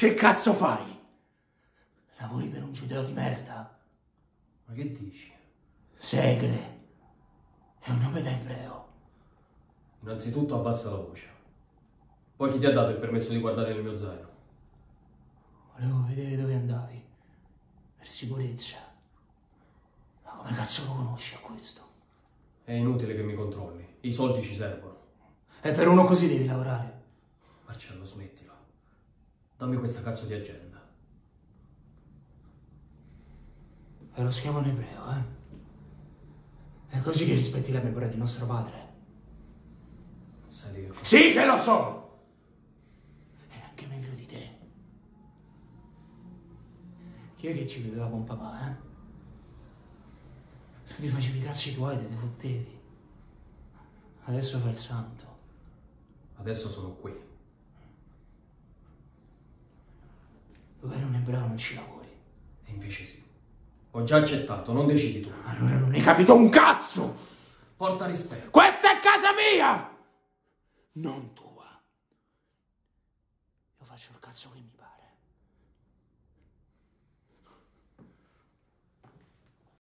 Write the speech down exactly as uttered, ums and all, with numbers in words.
Che cazzo fai? Lavori per un giudeo di merda? Ma che dici? Segre. È un nome da ebreo. Innanzitutto abbassa la voce. Poi chi ti ha dato il permesso di guardare nel mio zaino? Volevo vedere dove andavi. Per sicurezza. Ma come cazzo lo conosci a questo? È inutile che mi controlli. I soldi ci servono. E per uno così devi lavorare. Marcello, smettila. Dammi questa cazzo di agenda. È lo schiavo in ebreo, eh? È così che rispetti la memoria di nostro padre? Sai che cosa... Sì che lo so! E anche meglio di te. Chi è che ci viveva con papà, eh? Tu ti facevi i cazzi tuoi, te ne fottevi. Adesso fai il santo. Adesso sono qui. Dove eri un ebreo non ci lavori. E invece sì. Ho già accettato, non decidi tu. Allora non hai capito un cazzo! Porta rispetto. Questa è casa mia! Non tua. Io faccio il cazzo che mi pare.